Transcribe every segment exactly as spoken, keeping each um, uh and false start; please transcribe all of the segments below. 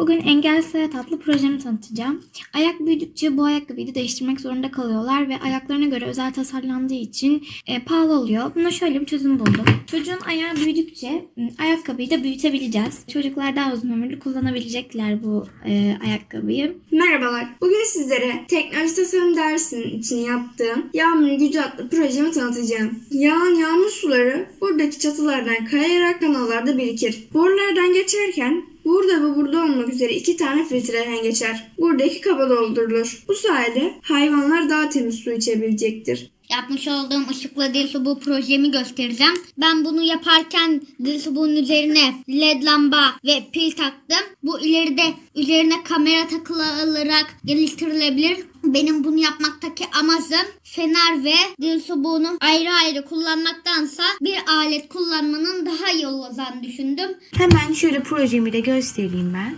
Bugün Engelsiz Hayat adlı projemi tanıtacağım. Ayak büyüdükçe bu ayakkabıyı da değiştirmek zorunda kalıyorlar ve ayaklarına göre özel tasarlandığı için e, pahalı oluyor. Buna şöyle bir çözüm buldum. Çocuğun ayağı büyüdükçe ayakkabıyı da büyütebileceğiz. Çocuklar daha uzun ömürlü kullanabilecekler bu e, ayakkabıyı. Merhabalar. Bugün sizlere teknoloji tasarım dersinin için yaptığım Yağmur Gücü adlı projemi tanıtacağım. Yağan yağmur suları buradaki çatılardan kayarak kanallarda birikir. Borulardan geçerken burada ve burada olmak üzere iki tane filtreden geçer. Buradaki kaba doldurulur. Bu sayede hayvanlar daha temiz su içebilecektir. Yapmış olduğum ışıkla dil subuğu projemi göstereceğim. Ben bunu yaparken dil subuğunun üzerine led lamba ve pil taktım. Bu ileride üzerine kamera takılarak geliştirilebilir. Benim bunu yapmaktaki amacım fener ve dil subuğunu ayrı ayrı kullanmaktansa bir alet kullanmanın daha iyi olacağını düşündüm. Hemen şöyle projemi de göstereyim ben.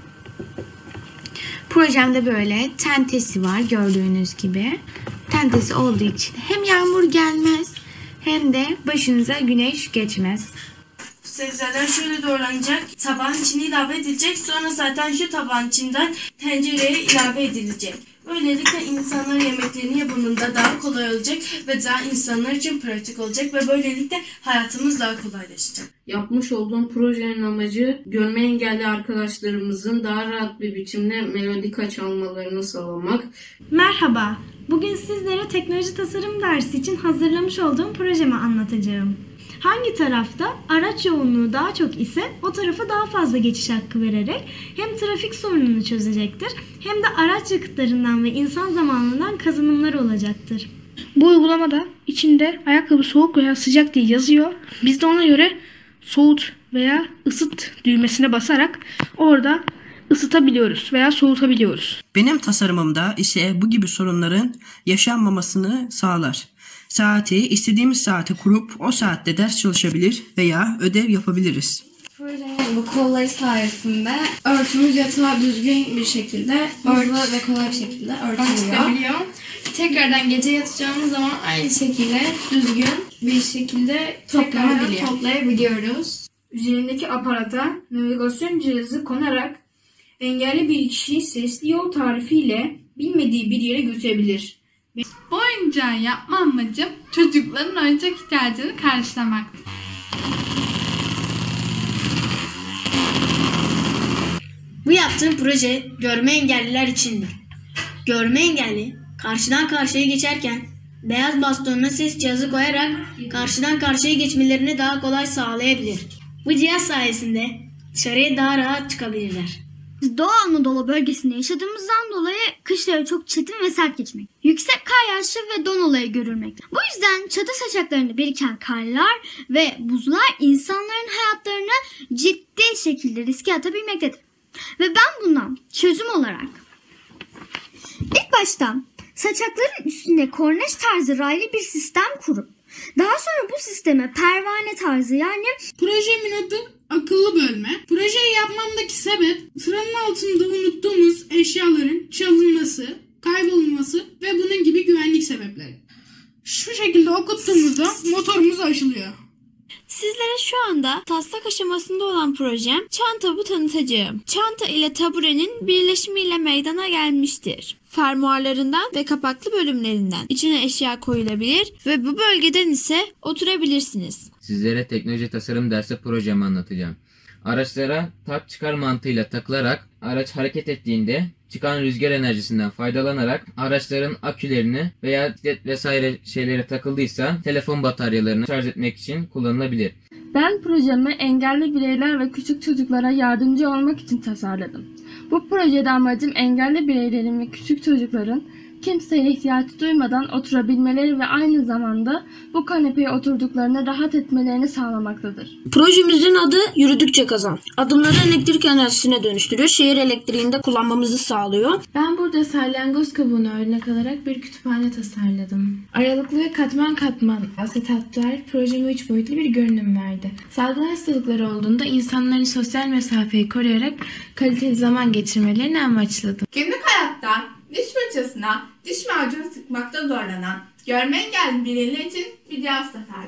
Projemde böyle tentesi var gördüğünüz gibi. Tentesi olduğu için hem yağmur gelmez hem de başınıza güneş geçmez. Sebzeler şöyle doğranacak, tabağın içine ilave edilecek. Sonra zaten şu tabağın içinden tencereye ilave edilecek. Böylelikle insanlar yemeklerini yapımında daha kolay olacak ve daha insanlar için pratik olacak ve böylelikle hayatımız daha kolaylaşacak. Yapmış olduğum projenin amacı görme engelli arkadaşlarımızın daha rahat bir biçimde melodika çalmalarını sağlamak. Merhaba, bugün sizlere teknoloji tasarım dersi için hazırlamış olduğum projemi anlatacağım. Hangi tarafta araç yoğunluğu daha çok ise o tarafa daha fazla geçiş hakkı vererek hem trafik sorununu çözecektir hem de araç yakıtlarından ve insan zamanından kazanımlar olacaktır. Bu uygulamada içinde ayakkabı soğuk veya sıcak diye yazıyor. Biz de ona göre soğut veya ısıt düğmesine basarak orada ısıtabiliyoruz veya soğutabiliyoruz. Benim tasarımımda ise bu gibi sorunların yaşanmamasını sağlar. Saati istediğimiz saate kurup o saatte ders çalışabilir veya ödev yapabiliriz. Projenin bu kolları sayesinde örtümüz yatağı düzgün bir şekilde, hızlı ve kolay bir şekilde örtülüyor. Tekrardan gece yatacağımız zaman aynı şekilde düzgün bir şekilde tekrardan toplayabiliyoruz. Üzerindeki aparata navigasyon cihazı konarak engelli bir kişiyi sesli yol tarifiyle bilmediği bir yere götürebilir. Bu oyuncağı yapma amacım çocukların oyuncak ihtiyacını karşılamaktır. Bu yaptığım proje görme engelliler içindir. Görme engelli karşıdan karşıya geçerken beyaz bastonuna ses cihazı koyarak karşıdan karşıya geçmelerini daha kolay sağlayabilir. Bu cihaz sayesinde dışarıya daha rahat çıkabilirler. Doğu Anadolu bölgesinde yaşadığımızdan dolayı kışları çok çetin ve sert geçmek. Yüksek kar yağışı ve don olayı görülmekte. Bu yüzden çatı saçaklarında biriken karlar ve buzlar insanların hayatlarını ciddi şekilde riske atabilmektedir. Ve ben bundan çözüm olarak ilk başta saçakların üstünde korneş tarzı raylı bir sistem kurup daha sonra bu sisteme pervane tarzı yani projemin adı akıllı bölme. Projeyi yapmamdaki sebep sıranın altında unuttuğumuz eşyaların çalınması, kaybolması ve bunun gibi güvenlik sebepleri. Şu şekilde okuttuğumuzda motorumuz açılıyor. Sizlere şu anda taslak aşamasında olan projem çantamı tanıtacağım. Çanta ile taburenin birleşimiyle meydana gelmiştir. Fermuarlarından ve kapaklı bölümlerinden içine eşya koyulabilir ve bu bölgeden ise oturabilirsiniz. Sizlere teknoloji tasarım dersi projemi anlatacağım. Araçlara tak çıkar mantığıyla takılarak araç hareket ettiğinde çıkan rüzgar enerjisinden faydalanarak araçların akülerini veya bisiklet vesaire şeylere takıldıysa telefon bataryalarını şarj etmek için kullanılabilir. Ben projemi engelli bireyler ve küçük çocuklara yardımcı olmak için tasarladım. Bu projede amacım engelli bireylerin ve küçük çocukların kimseye ihtiyaç duymadan oturabilmeleri ve aynı zamanda bu kanepeye oturduklarında rahat etmelerini sağlamaktadır. Projemizin adı Yürüdükçe Kazan. Adımları elektrik enerjisine dönüştürüyor. Şehir elektriğinde kullanmamızı sağlıyor. Ben burada salyangoz kabuğunu örnek alarak bir kütüphane tasarladım. Aralıklı ve katman katman asetatlar projeme üç boyutlu bir görünüm verdi. Salgın hastalıkları olduğunda insanların sosyal mesafeyi koruyarak kaliteli zaman geçirmelerini amaçladım. Günlük hayatta diş fırçasına diş macunu sıkmakta zorlanan görme engelli bireyler için bir cihaz tasarladım. Bu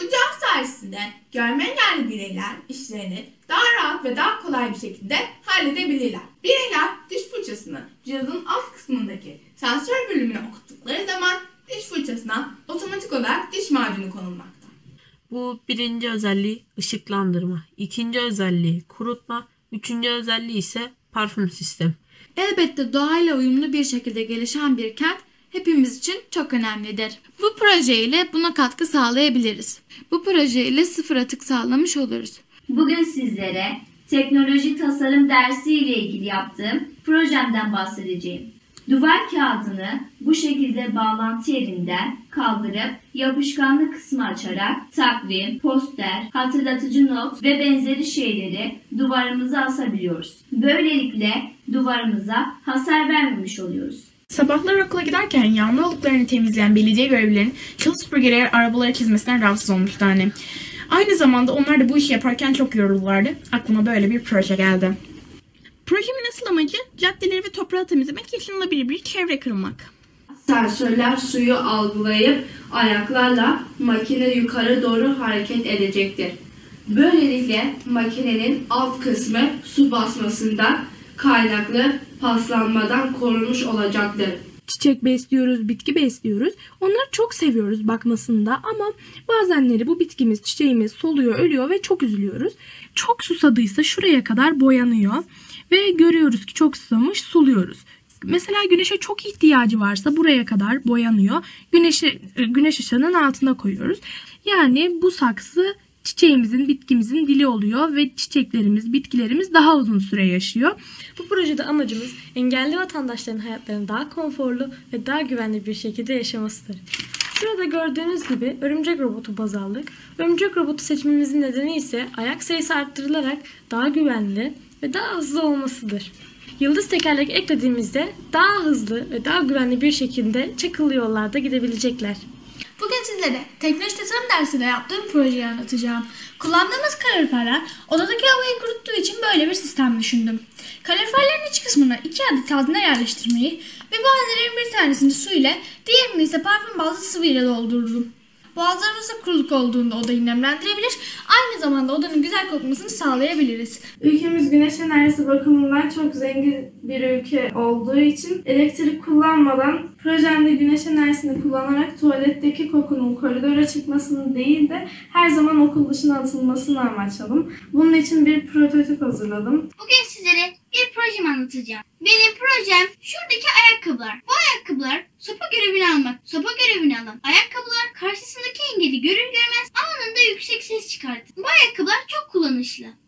Bu cihaz sayesinde görme engelli bireyler işlerini daha rahat ve daha kolay bir şekilde halledebilirler. Bireyler diş fırçasını cihazın alt kısmındaki sensör bölümüne okuttukları zaman diş fırçasına otomatik olarak diş macunu konulmakta. Bu birinci özelliği ışıklandırma, ikinci özelliği kurutma, üçüncü özelliği ise parfüm sistemi. Elbette doğayla uyumlu bir şekilde gelişen bir kent hepimiz için çok önemlidir. Bu projeyle buna katkı sağlayabiliriz. Bu projeyle sıfır atık sağlamış oluruz. Bugün sizlere teknoloji tasarım dersi ile ilgili yaptığım projemden bahsedeceğim. Duvar kağıdını bu şekilde bağlantı yerinden kaldırıp yapışkanlı kısmı açarak takvim, poster, hatırlatıcı not ve benzeri şeyleri duvarımıza asabiliyoruz. Böylelikle duvarımıza hasar vermemiş oluyoruz. Sabahları okula giderken yağmur oluklarını temizleyen belediye görevlilerinin çalı süpürgeleri arabalara çizmesinden rahatsız olmuştu annem. Aynı zamanda onlar da bu işi yaparken çok yorulurlardı. Aklıma böyle bir proje geldi. Projemin asıl amacı caddeleri ve toprağı temizlemek, yaşanılabilir bir çevre kırmak. Sensörler suyu algılayıp ayaklarla makine yukarı doğru hareket edecektir. Böylelikle makinenin alt kısmı su basmasından kaynaklı paslanmadan korunmuş olacaktır. Çiçek besliyoruz, bitki besliyoruz. Onları çok seviyoruz bakmasında ama bazenleri bu bitkimiz, çiçeğimiz soluyor, ölüyor ve çok üzülüyoruz. Çok susadıysa şuraya kadar boyanıyor ve görüyoruz ki çok susamış, suluyoruz. Mesela güneşe çok ihtiyacı varsa buraya kadar boyanıyor. Güneşi, güneş ışığının altına koyuyoruz. Yani bu saksı çiçeğimizin, bitkimizin dili oluyor ve çiçeklerimiz, bitkilerimiz daha uzun süre yaşıyor. Bu projede amacımız engelli vatandaşların hayatlarını daha konforlu ve daha güvenli bir şekilde yaşamasıdır. Şurada gördüğünüz gibi örümcek robotu baz aldık. Örümcek robotu seçmemizin nedeni ise ayak sayısı arttırılarak daha güvenli ve daha hızlı olmasıdır. Yıldız tekerlek eklediğimizde daha hızlı ve daha güvenli bir şekilde çakıllı yollarda gidebilecekler. Bugün sizlere teknoloji tasarım dersinde yaptığım projeyi anlatacağım. Kullandığımız kaloriferler odadaki havayı kuruttuğu için böyle bir sistem düşündüm. Kaloriferlerin iç kısmına iki adet hazne yerleştirmeyi ve bu haznelerin bir tanesini su ile diğerini ise parfüm bazlı sıvı ile doldurdum. Boğazlarımızda kuruluk olduğunda odayı nemlendirebilir, aynı zamanda odanın güzel kokmasını sağlayabiliriz. Ülkemiz güneş enerjisi bakımından çok zengin bir ülke olduğu için elektrik kullanmadan projemde güneş enerjisini kullanarak tuvaletteki kokunun koridora çıkmasını değil de her zaman okul dışına atılmasını amaçladım. Bunun için bir prototip hazırladım. Bugün sizlere bir projemi anlatacağım. Benim projem şuradaki ayakkabılar. Bu ayakkabılar sopa görevini almak. Sopa görevini alan ayakkabılar karşısındaki engeli görür görmez anında yüksek ses çıkartır. Bu ayakkabılar çok kullanışlı.